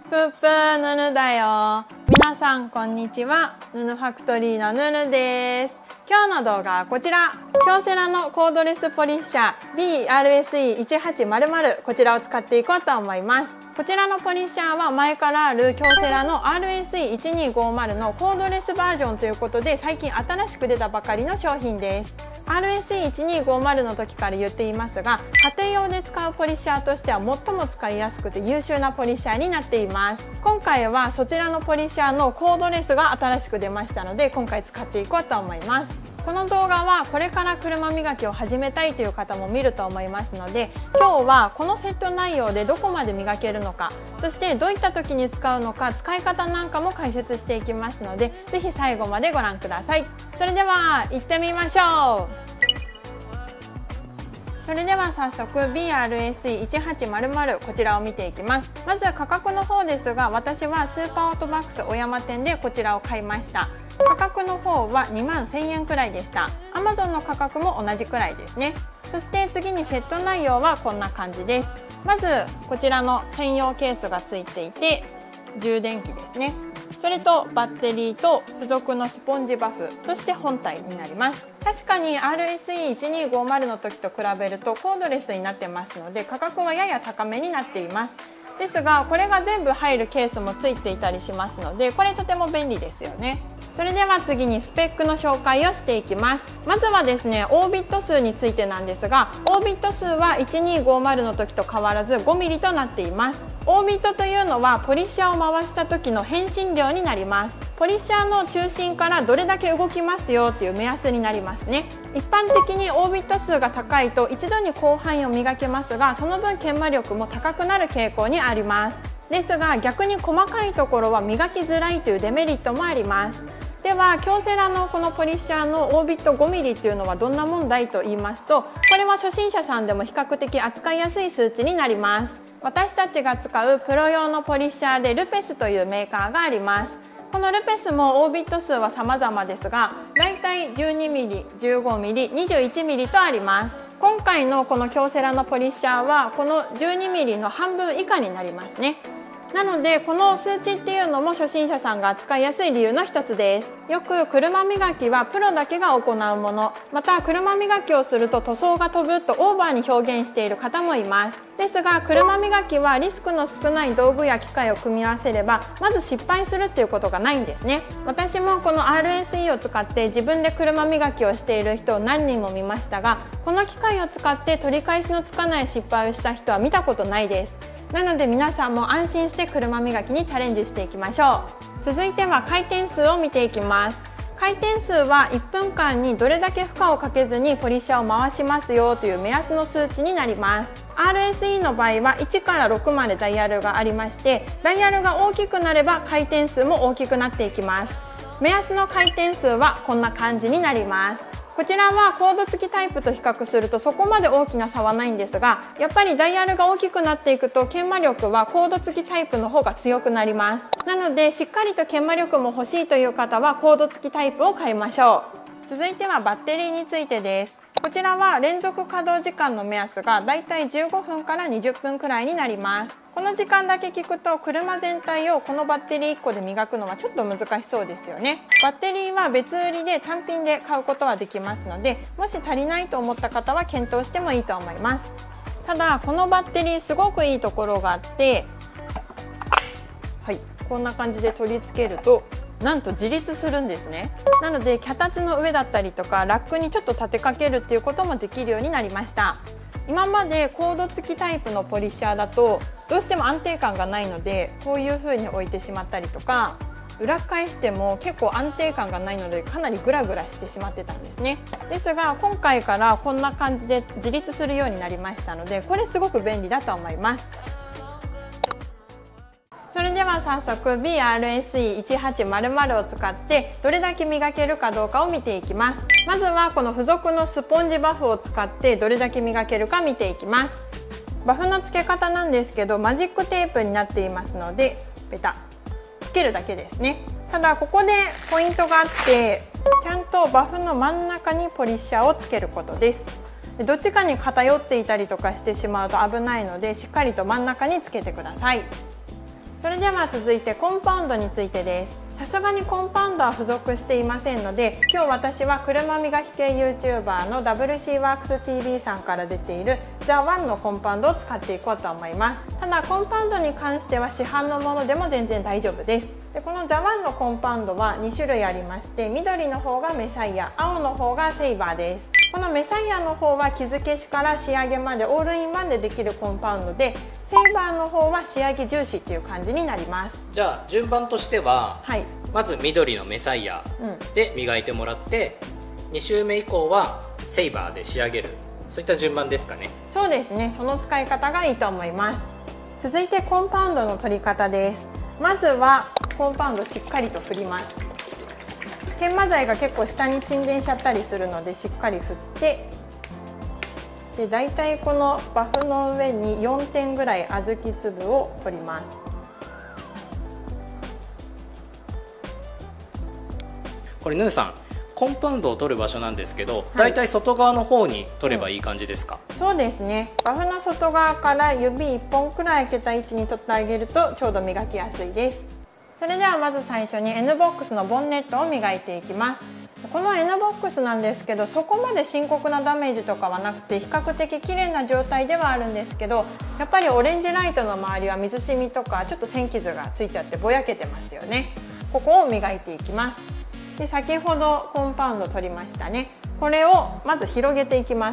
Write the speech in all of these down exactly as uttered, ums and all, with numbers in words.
ぷーぷーぬぬだよ。皆さんこんにちは。ぬぬファクトリーのぬぬです。今日の動画はこちら、京セラのコードレスポリッシャー ビーアールエスイーいちはちまるまる、こちらを使っていこうと思います。こちらのポリッシャーは前からある京セラの アールエスイーいちにーごーまる のコードレスバージョンということで、最近新しく出たばかりの商品です。アールエスイーいちにーごーまる の時から言っていますが、家庭用で使うポリッシャーとしては最も使いやすくて優秀なポリッシャーになっています。今回はそちらのポリッシャーのコードレスが新しく出ましたので、今回使っていこうと思います。この動画はこれから車磨きを始めたいという方も見ると思いますので、今日はこのセット内容でどこまで磨けるのか、そしてどういった時に使うのか、使い方なんかも解説していきますので、ぜひ最後までご覧ください。それでは行ってみましょう。それでは早速 ビーアールエスイーいちはちまるまる、こちらを見ていきます。まず価格の方ですが、私はスーパーオートバックス小山店でこちらを買いました。価格の方はにまんせんえんくらいでした。 アマゾン の価格も同じくらいですね。そして次にセット内容はこんな感じです。まずこちらの専用ケースがついていて、充電器ですね、それとバッテリーと付属のスポンジバフ、そして本体になります。確かに アールエスイーいちにーごーまる の時と比べるとコードレスになってますので、価格はやや高めになっています。ですがこれが全部入るケースもついていたりしますので、これとても便利ですよね。それでは次にスペックの紹介をしていきます。まずはですね、オービット数についてなんですが、オービット数はいちにーごーまるの時と変わらず ごミリ となっています。オービットというのはポリッシャーを回した時の変身量になります。ポリッシャーの中心からどれだけ動きますよっていう目安になりますね。一般的にオービット数が高いと一度に広範囲を磨けますが、その分研磨力も高くなる傾向にあります。ですが逆に細かいところは磨きづらいというデメリットもあります。では京セラのこのポリッシャーのオービット ごミリ っていうのはどんな問題と言いますと、これは初心者さんでも比較的扱いやすい数値になります。私たちが使うプロ用のポリッシャーでルペスというメーカーがあります。このルペスもオービット数は様々ですが、だいたい じゅうにミリ、じゅうごミリ、にじゅういちミリ とあります。今回のこの京セラのポリッシャーはこの じゅうにミリ の半分以下になりますね。なのでこの数値っていうのも初心者さんが扱いやすい理由の一つです。よく車磨きはプロだけが行うもの、また車磨きをすると塗装が飛ぶとオーバーに表現している方もいます。ですが車磨きはリスクの少ない道具や機械を組み合わせればまず失敗するっていうことがないんですね。私もこの アールエスイー を使って自分で車磨きをしている人を何人も見ましたが、この機械を使って取り返しのつかない失敗をした人は見たことないです。なので皆さんも安心して車磨きにチャレンジしていきましょう。続いては回転数を見ていきます。回転数はいっぷんかんにどれだけ負荷をかけずにポリッシャーを回しますよという目安の数値になります。 アールエスイー の場合はいちからろくまでダイヤルがありまして、ダイヤルが大きくなれば回転数も大きくなっていきます。目安の回転数はこんな感じになります。こちらはコード付きタイプと比較するとそこまで大きな差はないんですが、やっぱりダイヤルが大きくなっていくと研磨力はコード付きタイプの方が強くなります。なのでしっかりと研磨力も欲しいという方はコード付きタイプを買いましょう。続いてはバッテリーについてです。こちらは連続稼働時間の目安がだいたいじゅうごふんからにじゅっぷんくらいになります。この時間だけ聞くと車全体をこのバッテリーいっこで磨くのはちょっと難しそうですよね。バッテリーは別売りで単品で買うことはできますので、もし足りないと思った方は検討してもいいと思います。ただこのバッテリーすごくいいところがあって、はい、こんな感じで取り付けるとなんと自立するんですね。なので脚立の上だったりとかラックにちょっと立てかけるっていうこともできるようになりました。今までコード付きタイプのポリッシャーだとどうしても安定感がないので、こういう風に置いてしまったりとか、裏返しても結構安定感がないのでかなりグラグラしてしまってたんですね。ですが今回からこんな感じで自立するようになりましたので、これすごく便利だと思います。それでは早速 ビーアールエスイーいちはちまるまる を使ってどれだけ磨けるかどうかを見ていきます。まずはこの付属のスポンジバフを使ってどれだけ磨けるか見ていきます。バフの付け方なんですけど、マジックテープになっていますのでベタつけるだけですね。ただここでポイントがあって、ちゃんとバフの真ん中にポリッシャーをつけることです。どっちかに偏っていたりとかしてしまうと危ないので、しっかりと真ん中につけてください。 それでは続いてコンパウンドについてです。さすがにコンパウンドは付属していませんので、今日私は車磨き系 YouTuber の ダブリューシー ワークス ティービー さんから出ている ザ・ワン のコンパウンドを使っていこうと思います。ただコンパウンドに関しては市販のものでも全然大丈夫です。でこの ザ・ワン のコンパウンドはに種類ありまして、緑の方がメサイア、青の方がセイバーです。このメサイアの方は傷消しから仕上げまでオールインワンでできるコンパウンドで、セイバーの方は仕上げ重視っていう感じになります。 じゃあ順番としては、はい、まず緑のメサイアで磨いてもらって、うん、に周目以降はセイバーで仕上げる、そういった順番ですかね。 そうですね、その使い方がいいと思います。続いてコンパウンドの取り方です。まずはコンパウンドしっかりと振ります。研磨剤が結構下に沈殿しちゃったりするのでしっかり振って、でだいたいこのバフの上によんてんぐらい小豆粒を取ります。 これヌーさん、コンパウンドを取る場所なんですけど、だいたい外側の方に取ればいい感じですか？ うん、そうですね。バフの外側から指いっぽんくらい開けた位置に取ってあげるとちょうど磨きやすいです。それではまず最初に N ボックスのボンネットを磨いていきます。この N ボックスなんですけど、そこまで深刻なダメージとかはなくて比較的綺麗な状態ではあるんですけど、やっぱりオレンジライトの周りは水しみとかちょっと線傷がついちゃってぼやけてますよね。ここを磨いていきます。で先ほどコンパウンド取りましたね。これをまず広げていきます。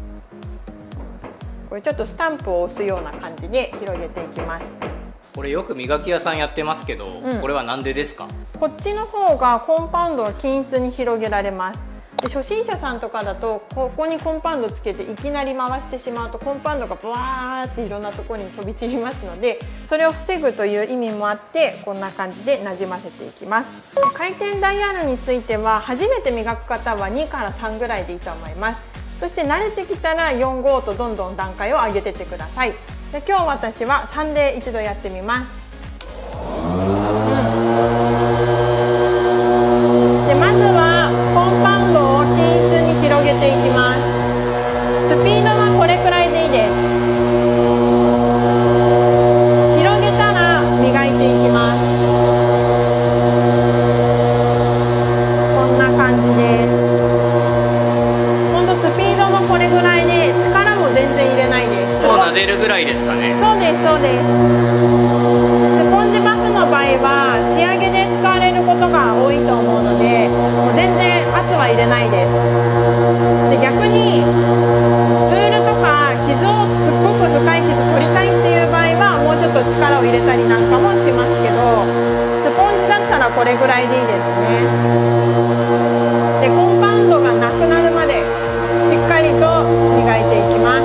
これちょっとスタンプを押すような感じで広げていきます。 これよく磨き屋さんやってますけど、うん、これはなんでですか？ こっちの方がコンパウンドを均一に広げられます。で初心者さんとかだとここにコンパウンドつけていきなり回してしまうとコンパウンドがブワーっていろんなところに飛び散りますので、それを防ぐという意味もあってこんな感じでなじませていきます。回転ダイヤルについては初めて磨く方はにからさんぐらいでいいと思います。そして慣れてきたらよん、ごとどんどん段階を上げてってください。で今日私はさんで一度やってみます。うん、でまずはコンパウンドを均一に広げていきます。スピードはこれくらいでいいです。広げたら磨いていきます。こんな感じです。ほんとスピードもこれぐらいで力も全然入れないです。 そう撫でるぐらいですかね。 そうですそうです。スポンジバフの場合は仕上げで使われることが多いと思うので、もう全然圧は入れないです。で逆にプールとか傷をすっごく深い傷取りたいっていう場合はもうちょっと力を入れたりなんかもしますけど、スポンジだったらこれぐらいでいいですね。でコンパウンドがなくなるまでしっかりと磨いていきます。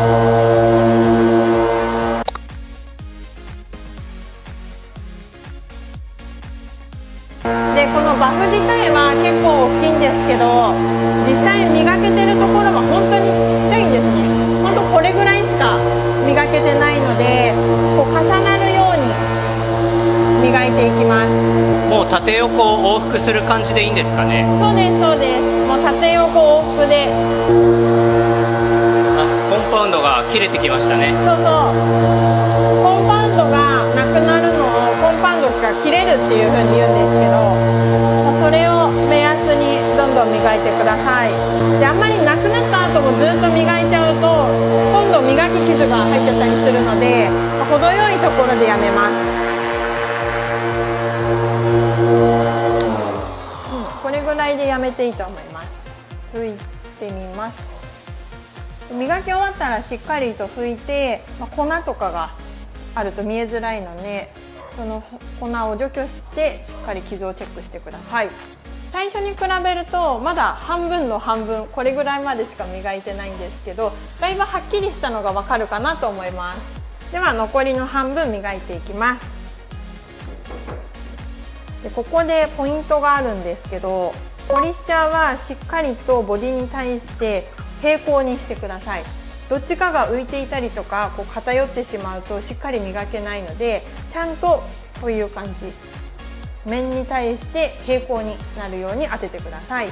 でこのバフ自体は結構大きいんですけど、実際磨けてるところは本当にちっちゃいんですね。本当これぐらいしか磨けてないので、こう重なるように磨いていきます。 もう縦横往復する感じでいいんですかね？ そうですそうです。もう縦横往復で。 あ、コンパウンドが切れてきましたね。 そうそう。コンパウンドがなくなるのをコンパウンドが切れるっていう風に言うんですけど、それを目安にどんどん磨いてください。であんまりなくなった後もずっと磨いちゃうと今度磨き傷が入っちゃったりするので、程よいところでやめます。うん、これぐらいでやめていいと思います。拭いてみます。磨き終わったらしっかりと拭いて、まあ、粉とかがあると見えづらいので、その粉を除去してしっかり傷をチェックしてください。最初に比べるとまだ半分の半分、これぐらいまでしか磨いてないんですけど、だいぶはっきりしたのがわかるかなと思います。では残りの半分磨いていきます。でここでポイントがあるんですけど、ポリッシャーはしっかりとボディに対して平行にしてください。どっちかが浮いていたりとかこう偏ってしまうとしっかり磨けないので、ちゃんとこういう感じ、面に対して平行になるように当ててください。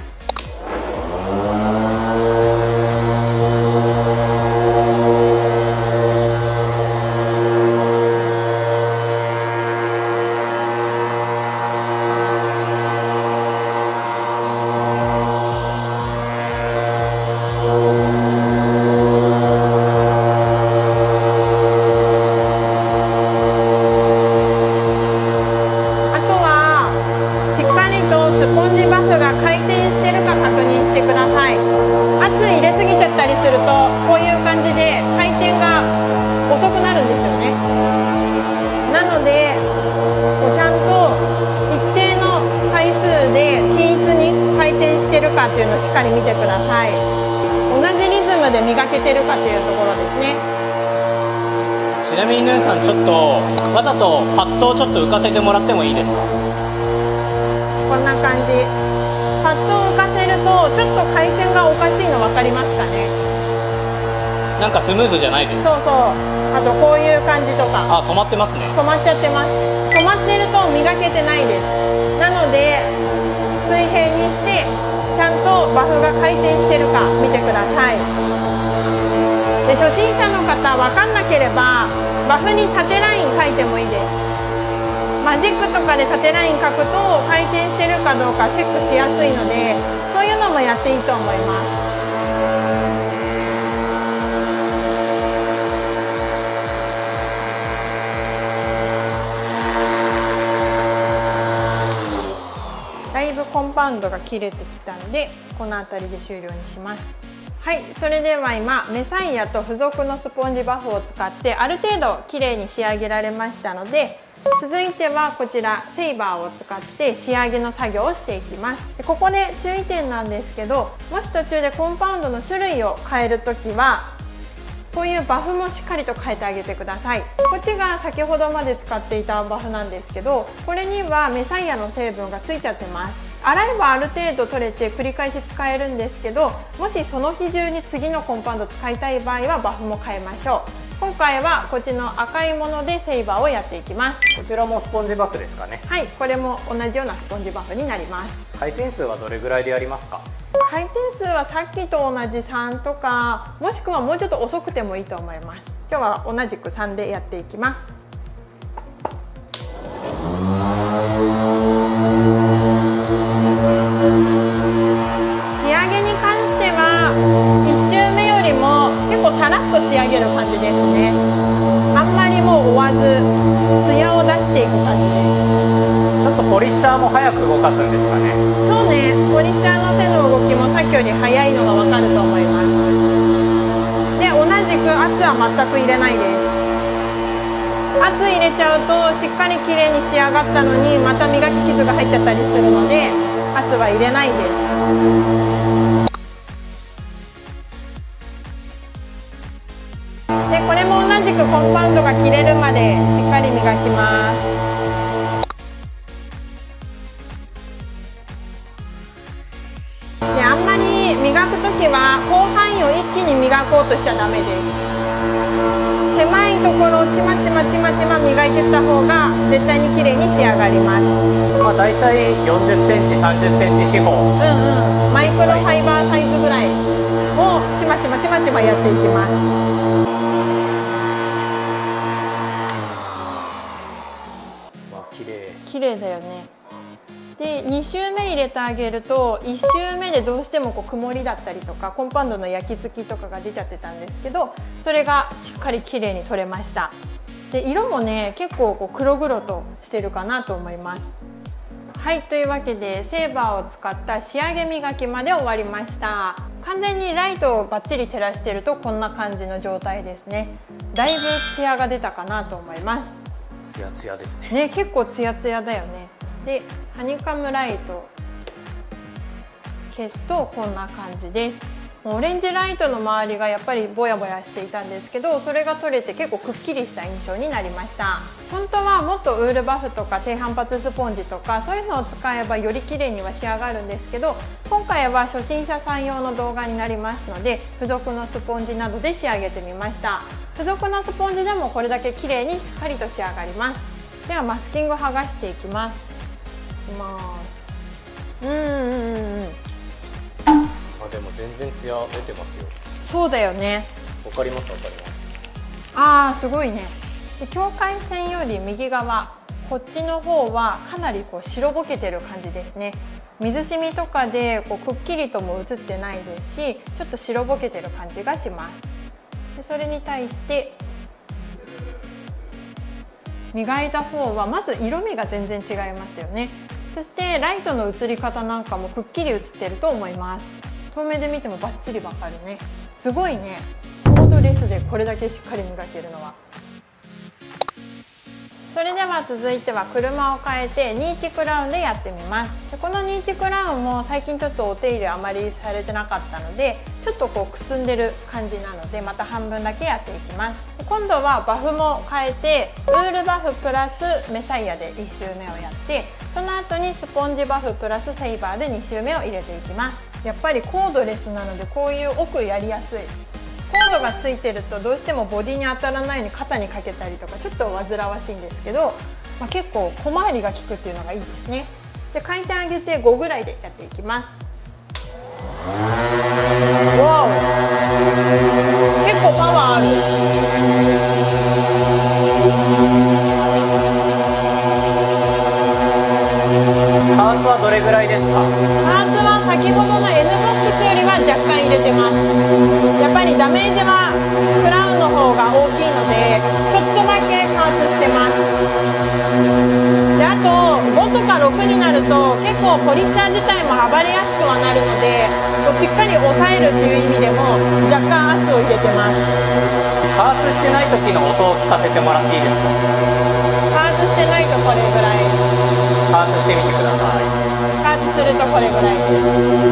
でこうちゃんと一定の回数で均一に回転してるかっていうのをしっかり見てください。同じリズムで磨けてるかっていうところですね。 ちなみにヌーさん、ちょっとわざとパッドをちょっと浮かせてもらってもいいですか？ こんな感じ。パッドを浮かせるとちょっと回転がおかしいの分かりますかね？ なんかスムーズじゃないですか？そうそう。あとこういう感じとか。 あ、止まってますね。 止まっちゃってます。止まってると磨けてないです。なので水平にしてちゃんとバフが回転してるか見てください。で、初心者の方分かんなければバフに縦ライン書いてもいいです。マジックとかで縦ライン書くと回転してるかどうかチェックしやすいので、そういうのもやっていいと思います。だいぶコンパウンドが切れてきたので、この辺りで終了にします。はい、それでは今メサイアと付属のスポンジバフを使ってある程度綺麗に仕上げられましたので、続いてはこちらセイバーを使って仕上げの作業をしていきます。でここで注意点なんですけど、もし途中でコンパウンドの種類を変えるときはこういうバフもしっかりと変えてあげてください。こっちが先ほどまで使っていたバフなんですけど、これにはメサイアの成分がついちゃってます。洗えばある程度取れて繰り返し使えるんですけど、もしその日中に次のコンパウンド使いたい場合はバフも変えましょう。今回はこっちの赤いものでセイバーをやっていきます。 こちらもスポンジバフですかね？ はい、これも同じようなスポンジバフになります。 回転数はどれぐらいでやりますか？ 回転数はさっきと同じさんとか、もしくはもうちょっと遅くてもいいと思います。今日は同じくさんでやっていきます。仕上げに関してはいっ周目よりも結構さらっと仕上げる感じですね。あんまりもう追わずツヤを出していく感じです。 ちょっとポリッシャーも早く動かすんですかね？ そうね、ポリッシャーの手の動きもさっきより早いのがわかると思います。で、同じく圧は全く入れないです。圧入れちゃうとしっかり綺麗に仕上がったのにまた磨き傷が入っちゃったりするので、圧は入れないです。で、これも同じくコンパウンドが切れるまでしっかり磨きます。で、あんまり磨くときは広範囲を一気に磨こうとしちゃダメです。狭いところをちまちまちまちま磨いていった方が絶対に綺麗に仕上がります。 まあだいたいよんじゅっセンチ、さんじゅっセンチ四方。うんうん。マイクロファイバーサイズぐらいをちまちまちまちまやっていきます。 わ、綺麗。 綺麗だよね。で、に周目入れてあげるといち周目でどうしてもこう曇りだったりとかコンパウンドの焼き付きとかが出ちゃってたんですけど、それがしっかり綺麗に取れました。で、色もね結構こう黒々としてるかなと思います。はい、というわけでセーバーを使った仕上げ磨きまで終わりました。完全にライトをバッチリ照らしてるとこんな感じの状態ですね。だいぶツヤが出たかなと思います。 ツヤツヤですね。 ね、結構ツヤツヤだよね。で、ハニカムライト消すとこんな感じです。オレンジライトの周りがやっぱりぼやぼやしていたんですけど、それが取れて結構くっきりした印象になりました。本当はもっとウールバフとか低反発スポンジとかそういうのを使えばより綺麗には仕上がるんですけど、今回は初心者さん用の動画になりますので付属のスポンジなどで仕上げてみました。付属のスポンジでもこれだけ綺麗にしっかりと仕上がります。ではマスキングを剥がしていきます。いきます。うんうんうんうん。 あ、でも全然ツヤ出てますよ。 そうだよね。 わかりますわかります。 あー、すごいね。で、境界線より右側こっちの方はかなりこう白ぼけてる感じですね。水染みとかでこうくっきりとも映ってないですし、ちょっと白ぼけてる感じがします。で、それに対して磨いた方はまず色味が全然違いますよね。そしてライトの映り方なんかもくっきり映ってると思います。遠目で見てもバッチリわかるね。すごいね。コードレスでこれだけしっかり磨けるのは。 それでは続いては車を変えてニーチクラウンでやってみます。でこのニーチクラウンも最近ちょっとお手入れあまりされてなかったので、ちょっとこうくすんでる感じなので、また半分だけやっていきます。で今度はバフも変えてウールバフプラスメサイアでいち周目をやって、その後にスポンジバフプラスセイバーでに周目を入れていきます。やっぱりコードレスなのでこういう奥やりやすい。コードがついてるとどうしてもボディに当たらないように肩にかけたりとかちょっと煩わしいんですけど、まあ、結構小回りが利くっていうのがいいですね。で回転上げてごぐらいでやっていきます。わお、結構パワーある。 パーツはどれぐらいですか？ パーツは先ほどの N ボックスよりは若干入れてます。やっぱりダメージはクラウンの方が大きいのでちょっとだけ加圧してます。であとごとかろくになると結構ポリッシャー自体も暴れやすくはなるので、こうしっかり抑えるという意味でも若干圧を入れてます。 加圧してない時の音を聞かせてもらっていいですか？ 加圧してないとこれぐらい。 加圧してみてください。 加圧するとこれぐらいです。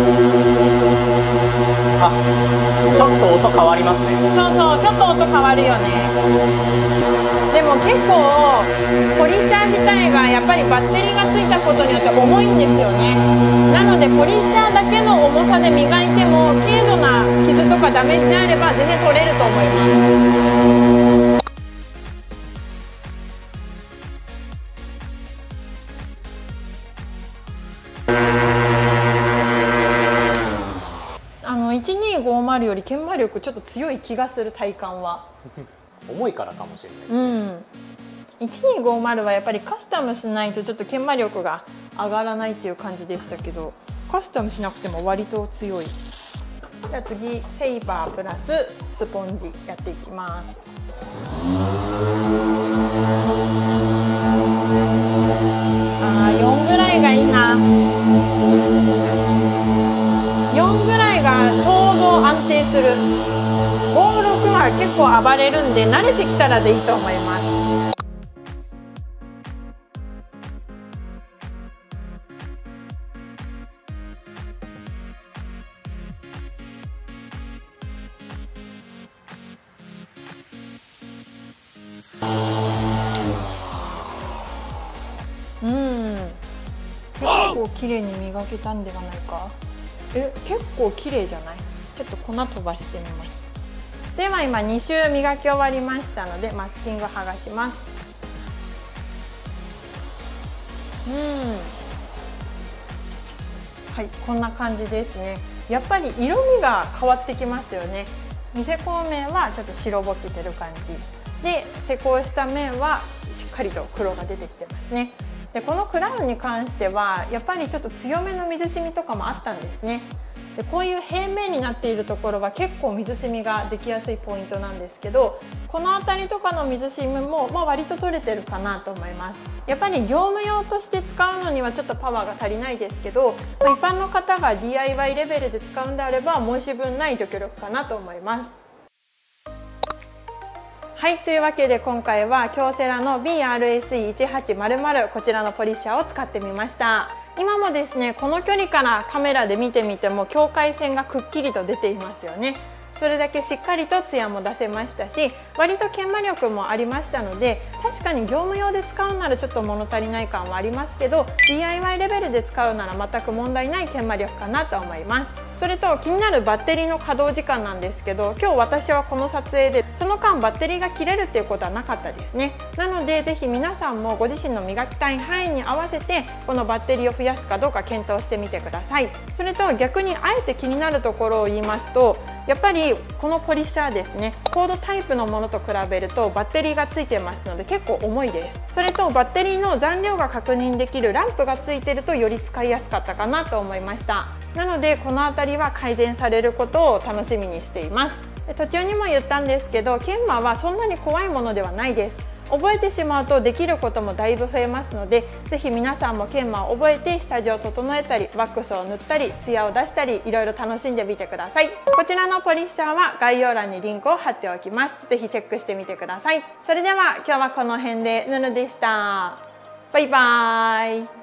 あ、ちょっと音変わりますね。 そうそう、ちょっと音変わるよね。でも結構ポリッシャー自体がやっぱりバッテリーがついたことによって重いんですよね。なのでポリッシャーだけの重さで磨いても軽度な傷とかダメージであれば全然取れると思います。あのいちにーごーまるより研磨力ちょっと強い気がする、体感は。 重いからかもしれないですね。 うん、いちにーごーまるはやっぱりカスタムしないとちょっと研磨力が上がらないっていう感じでしたけど、カスタムしなくても割と強い。じゃあ次セイバープラススポンジやっていきます。あーよんぐらいがいいな。よんぐらいがちょうど安定する。ご、ろくは結構暴れるんで慣れてきたらでいいと思います。うん、結構綺麗に磨けたんではないか。え、結構綺麗じゃない？ちょっと粉飛ばしてみます。では今に周磨き終わりましたのでマスキング剥がします。うん、はい、こんな感じですね。やっぱり色味が変わってきますよね。見せ光面はちょっと白ぼけてる感じで、施工した面はしっかりと黒が出てきてますね。でこのクラウンに関してはやっぱりちょっと強めの水染みとかもあったんですね。でこういう平面になっているところは結構水染みができやすいポイントなんですけど、この辺りとかの水染みも、まあ、割と取れてるかなと思います。やっぱり業務用として使うのにはちょっとパワーが足りないですけど、まあ、一般の方が ディーアイワイ レベルで使うんであれば申し分ない除去力かなと思います。はい、というわけで今回は京セラの ビーアールエスイーいちはちまるまる こちらのポリッシャーを使ってみました。今もですね、この距離からカメラで見てみても境界線がくっきりと出ていますよね。それだけしっかりとツヤも出せましたし、割と研磨力もありましたので、確かに業務用で使うならちょっと物足りない感はありますけど、 ディーアイワイ レベルで使うなら全く問題ない研磨力かなと思います。それと気になるバッテリーの稼働時間なんですけど、今日私はこの撮影でその間バッテリーが切れるっていうことはなかったですね。なのでぜひ皆さんもご自身の磨きたい範囲に合わせてこのバッテリーを増やすかどうか検討してみてください。それと逆にあえて気になるところを言いますと、やっぱりこのポリッシャーですね、コードタイプのものと比べるとバッテリーがついてますので結構重いです。それとバッテリーの残量が確認できるランプがついてるとより使いやすかったかなと思いました。なのでこの辺りは改善されることを楽しみにしています。で途中にも言ったんですけど、研磨はそんなに怖いものではないです。 覚えてしまうとできることもだいぶ増えますので、ぜひ皆さんも研磨を覚えて下地を整えたりワックスを塗ったりツヤを出したりいろいろ楽しんでみてください。こちらのポリッシャーは概要欄にリンクを貼っておきます。ぜひチェックしてみてください。それでは今日はこの辺でぬぬでした。バイバーイ。